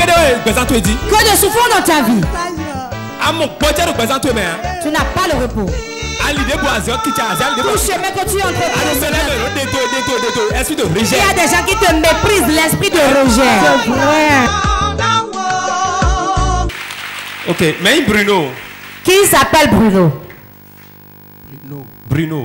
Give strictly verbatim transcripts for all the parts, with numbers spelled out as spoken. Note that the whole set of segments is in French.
Que de souffrance dans ta vie. Tu n'as pas le repos. Tout chemin que tu entreprends. Il y a des gens qui te méprisent, l'esprit de rejet. C'est vrai. Ok, mais Bruno. Qui s'appelle Bruno? Bruno. Bruno.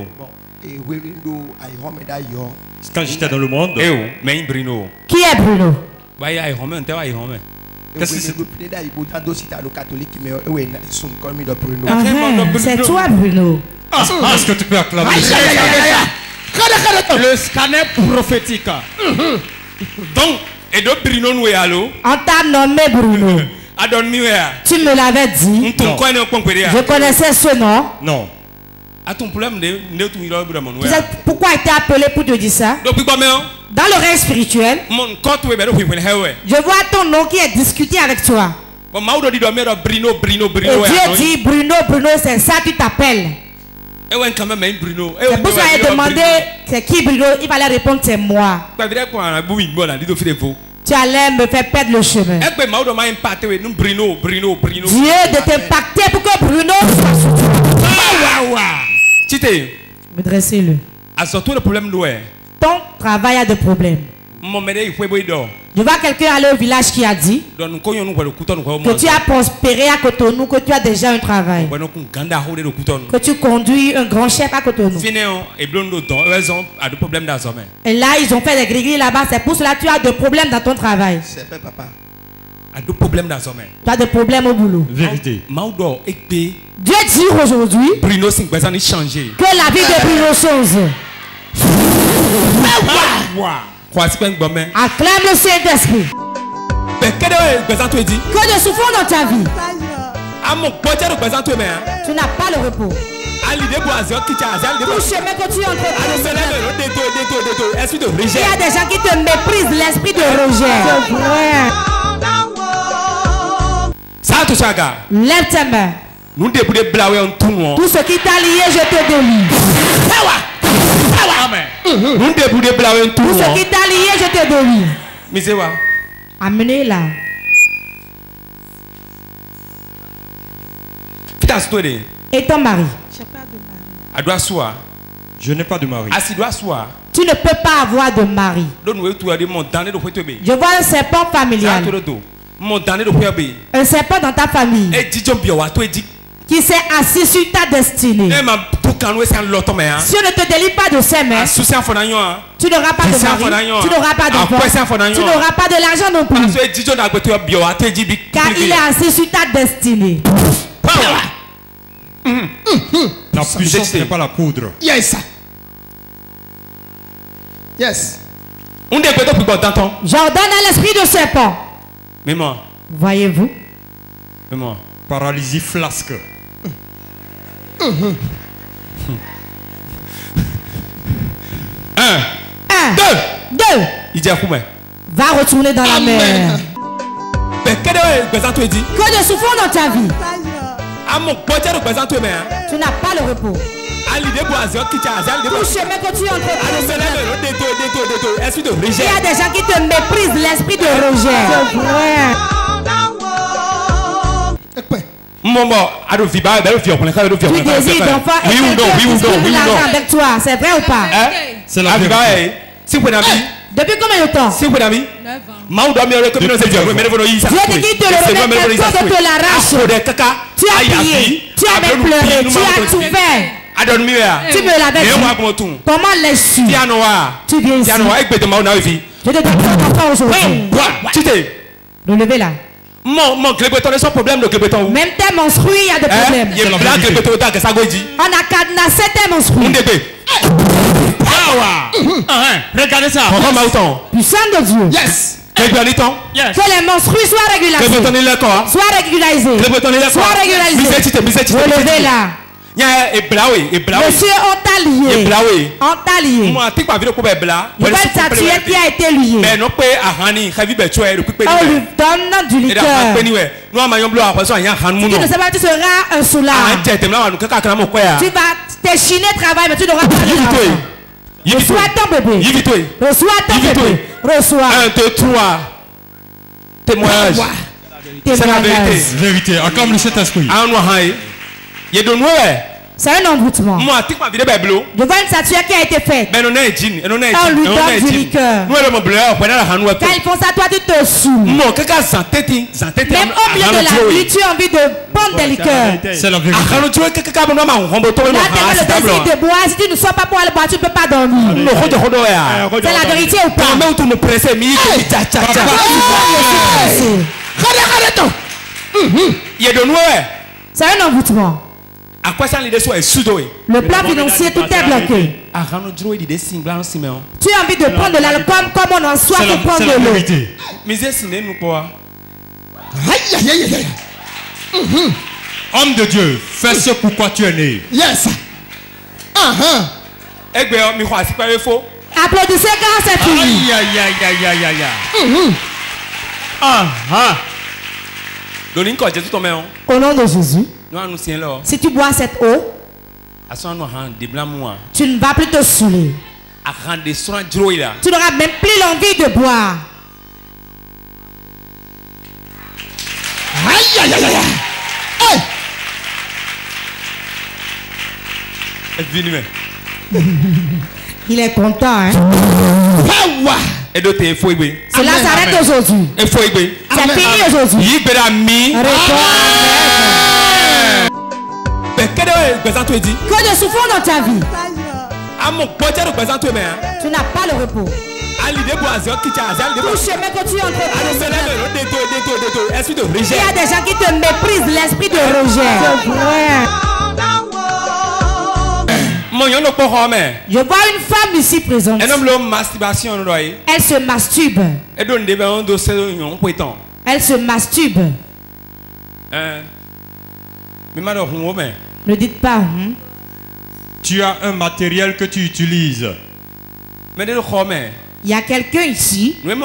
Quand j'étais dans le monde. Mais Bruno. Qui est Bruno? Qu'est-ce que c'est? C'est toi, Bruno. Ah, est-ce que tu peux acclamer? Le scanner prophétique. Donc, et donc Bruno nous est allô? On t'a nommé Bruno. Tu me l'avais dit. Je connaissais ce nom. Non. Tu sais pourquoi il t'a appelé pour te dire ça? Dans le règne spirituel, je vois ton nom qui est discuté avec toi. Et Dieu dit Bruno, Bruno, c'est ça que tu t'appelles. C'est pour ça qu'il a demandé c'est qui Bruno, il fallait répondre c'est moi. Tu allais me faire perdre le chemin. Dieu de t'impacter pour que Bruno soit sur toi. Me dressez-le. Ton travail a des problèmes. Je vois quelqu'un aller au village qui a dit que tu as prospéré à Cotonou, que tu as déjà un travail, que tu conduis un grand chef à Cotonou. Et là, ils ont fait des gris-gris là-bas. C'est pour cela que tu as des problèmes dans ton travail. C'est fait, papa. Tu as des problèmes au boulot. Vérité. Dieu dit aujourd'hui que la vie de Bruno change. Acclame le Saint-Esprit. Que de souffrance dans ta vie. Tu n'as pas le repos. Tout chemin que tu entreprends. Il y a des gens qui te méprisent, l'esprit de rejet. C'est vrai. Lève tes mains. Tout ce qui t'a lié, je te délie. Amen. Tout ce qui t'a lié, je te délie. Amenez-la. Et ton mari? Je n'ai pas de mari. Tu ne peux pas avoir de mari. Je vois un serpent familial. Un serpent dans ta famille qui s'est assis sur ta destinée. Si on ne te délie pas de ses mains, tu n'auras pas de mari, tu n'auras pas d'enfant, tu n'auras pas de l'argent non plus. Car il est assis sur ta destinée. La puissance n'est pas la poudre. Yes. Yes. J'ordonne à l'esprit de serpent. Voyez-vous? Paralysie flasque. Un. Un. Deux. Deux. Va retourner dans la mer. Que de souffrance dans ta vie. Tu n'as pas le repos. Tout chemin que tu entreprends. Il y a des gens qui te méprisent, l'esprit de rejet. C'est vrai. Tu désires d'enfant et oui ou non, oui ou non, oui ou non. Avec toi, c'est vrai ou pas? C'est la vérité. Depuis combien de temps? neuf ans. Dieu dit qu'il te le remet, quelqu'un te l'arrache. Tu as prié, tu as même pleuré, tu as tout fait. Tu me l'avais dit. Comment l'es-tu? Tu viens ici. Je te donne ton enfant aujourd'hui. Relevez là. Même tes menstrues, il y a des problèmes. On a cadenassé tes menstrues. Regardez ça. Puissant de Dieu. Yes. Que les menstrues soient régularisées. Soient régularisées. Soient régularisées. Relevez là. Monsieur, on t'a lié. On t'a lié. Nouvelle statuette qui a été liée. On lui donne du liqueur. Si tu ne sais pas, tu seras un soulard. Tu vas t'échiner travail, mais tu n'auras pas de l'argent. Reçois ton bébé. Reçois ton bébé. Reçois. Un, deux, trois. Témoignage. C'est la vérité. Vérité. Acclame le Saint-Esprit. Il y a de nous. C'est un envoûtement. Je vois une statuette qui a été faite. On lui donne du liqueur. Quand ils font ça, toi tu te saoules. Même au milieu de la nuit, tu as envie de prendre des liqueurs. C'est la vérité. Là, tu as le désir de boire. Si tu ne sors pas pour aller boire, tu ne peux pas dormir. C'est la vérité ou pas? Il y a de nous. C'est un envoûtement. Le plan financier, tout est bloqué. Tu as envie de prendre de l'alcool comme on en soit de prendre de l'eau. Homme de Dieu, fais ce pourquoi tu es né. Yes. Applaudissez quand c'est fini. Aïe, aïe, aïe, aïe, aïe, aïe. Ah, ah. Au nom de Jésus, si tu bois cette eau, tu ne vas plus te saouler. Tu n'auras même plus l'envie de boire. Aïe, aïe, aïe, aïe. Il est content, hein? Cela s'arrête aujourd'hui. C'est fini aujourd'hui. Que de souffrance dans ta vie. Tu n'as pas le repos. Tout chemin que tu entreprends. Il y a des gens qui te méprisent, l'esprit de rejet. C'est vrai. Je vois une femme ici présente. Elle se masturbe. Elle se masturbe. Ne dites pas. Hein? Tu as un matériel que tu utilises. Il y a quelqu'un ici. Je,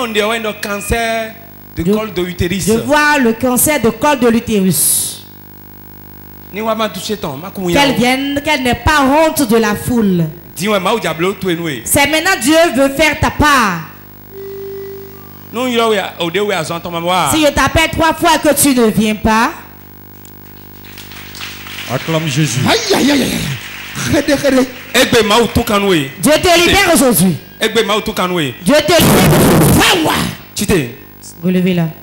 je vois le cancer de col de l'utérus. Qu'elle vienne, qu'elle n'ait pas honte de la foule. C'est maintenant Dieu veut faire ta part. Si je t'appelle trois fois que tu ne viens pas, acclame Jésus. Aïe, aïe, aïe, aïe. Dieu te libère aujourd'hui. Dieu te libère. Relevez là.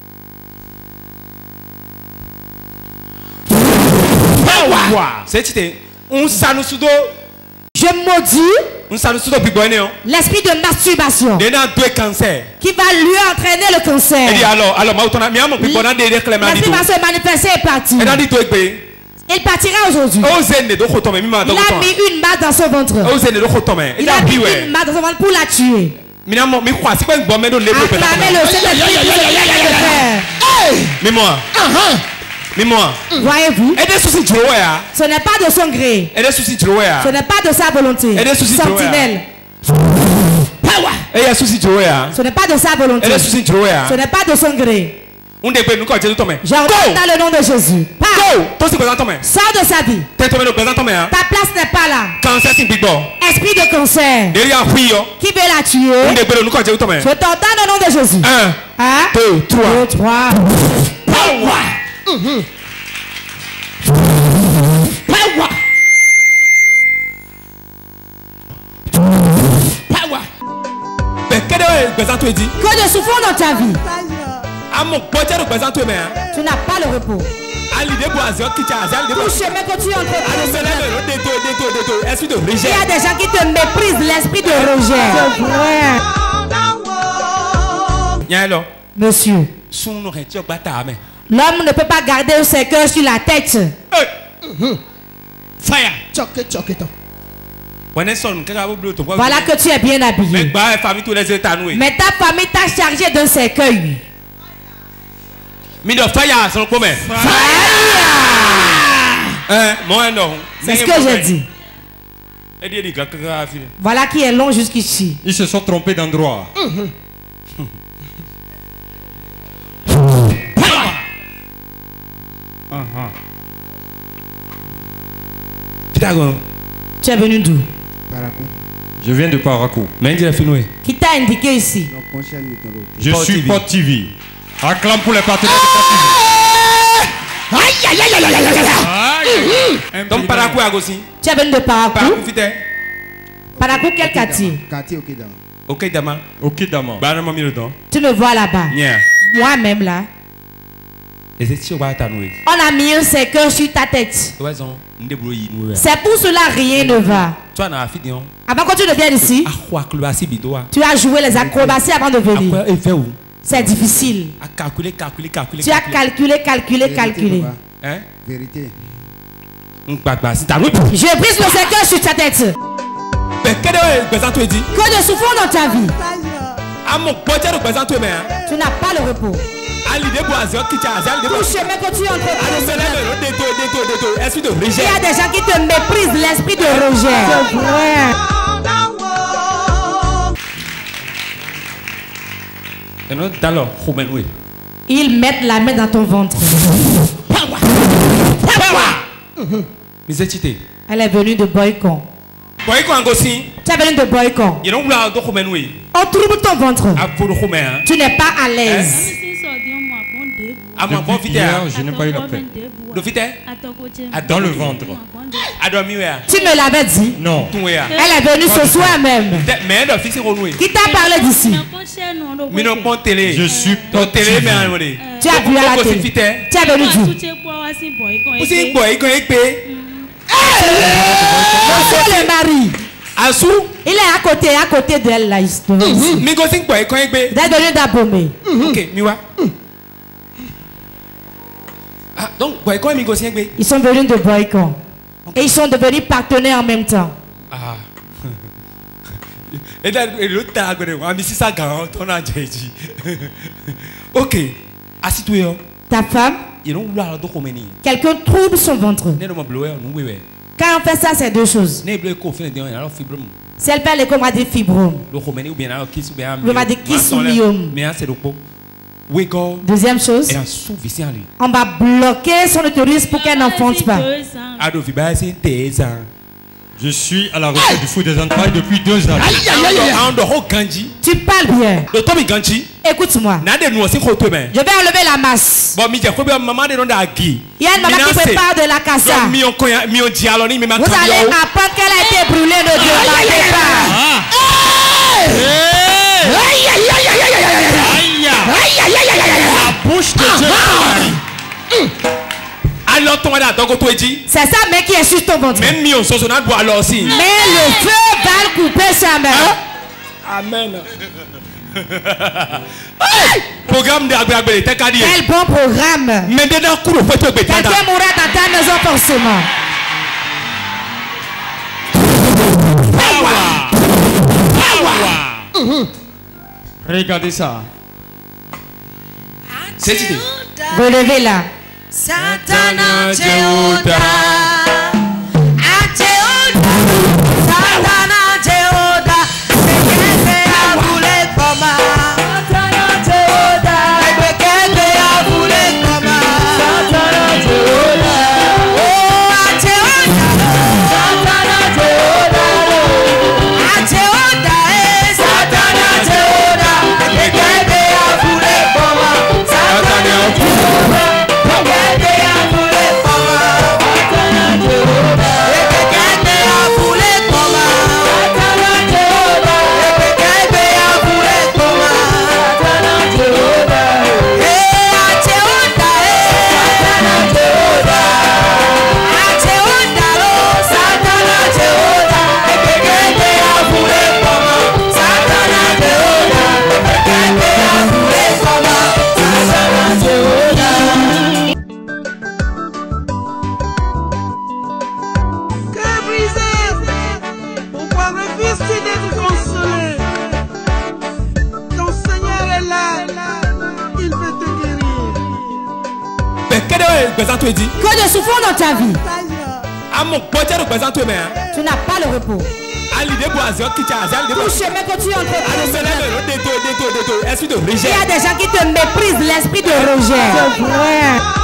Je maudis l'esprit de masturbation qui va lui entraîner le cancer. L'esprit va se manifester et partir. Il partira aujourd'hui. Il a mis une main dans son ventre. Il a mis une main dans son ventre pour la tuer. Acclamez le Seigneur. Mais-moi. Voyez-vous, ce n'est pas de son gré. Ce n'est pas de sa volonté. Sentinelle. Ce n'est pas de sa volonté. Ce n'est pas de son gré. J'ordonne dans le nom de Jésus. Sors de sa vie. Ta place n'est pas là. Esprit de cancer qui veut la tuer. Je t'ordonne au nom de Jésus. Un, deux, trois. Mm-hmm. Power. Power. Que de souffrance dans ta vie. Tu n'as pas le repos. Tout chemin que tu entreprends. Il y a des gens qui te méprisent, l'esprit de rejet. C'est vrai. Monsieur. L'homme ne peut pas garder un cercueil sur la tête. Fire. Voilà que tu es bien habillé. Mais ta famille t'a chargé d'un cercueil. C'est ce que j'ai dit. Voilà qui est long jusqu'ici. Ils se sont trompés d'endroit. Uh-huh. Tu es venu d'où? Je viens de Parakou. Qui t'a indiqué ici? Je suis Pot T V. Acclame pour les partenaires de Aïe aïe aïe aïe aïe aïe. Donc Parakou à Gossi. Tu as venu de Parakou? Parakou fité. Parakou quel quartier? Quartier Okidama. Okidama. Okidama. Banama mi le temps. Tu me vois là-bas. Moi-même là. On a mis un séqueur sur ta tête. C'est pour cela rien ne va. Avant que tu ne viennes ici, tu as joué les acrobaties avant de venir. C'est difficile. Tu as calculé, calculé, calculé. Hein? Vérité. Je brise le séqueur sur ta tête. Que de souffrance dans ta vie. Tu n'as pas le repos. Tout chemin que tu entreprends. Il y a des gens qui te méprisent, l'esprit de rejet. Ils mettent la main dans ton ventre. Elle est venue de Boycon. Tu es venu de Boycon. On trouve ton ventre. Tu n'es pas à l'aise. Je n'ai pas eu la paix. Dans le ventre. Tu me l'avais dit. Non. Elle est venue ce soir même. Qui t'a parlé d'ici? Je suis petit. Tu as vu à la télé. Tu es venu dire. Monsieur le mari. Il est à côté, à côté d'elle là. Il est venu d'Abomey. Ok, Miwa. Ah, donc, ils sont venus de Boycon. Et ils sont devenus partenaires en même temps. Ah. Ok. Assis-toi. Ta femme, quelqu'un trouble son ventre. Quand on fait ça, c'est deux choses. Si elle fait l'écho, on va dire fibrome. On va dire kysomyome. Deuxième chose, on va bloquer son utérus pour qu'elle n'enfonce pas. Je suis à la recherche du fruit des entrailles depuis deux ans. Tu parles bien. Écoute-moi. Je vais enlever la masse. Il y a une maman qui prépare de la cassa. Vous allez apprendre qu'elle a été brûlée, ne demandez pas. La bouche de Dieu. C'est ça, mais qui est sur ton ventre. Mais le feu va le couper sa main. Amen. Programme de quel bon programme. Quelqu'un mourra dans ta maison forcément. Regardez ça. C'est idée. Relevez-la. Satana Jehuda, Jehuda, Satana Jehuda, Bekebe abule koma, Satana Jehuda, Bekebe abule koma, Satana Jehuda, oh Jehuda, Satana Jehuda, Jehuda, Satana Jehuda, Bekebe abule koma, Satana Jehuda. Que de souffrance dans ta vie. Tu n'as pas le repos. Tout chemin que tu entreprends. Il y a des gens qui te méprisent, l'esprit de rejet.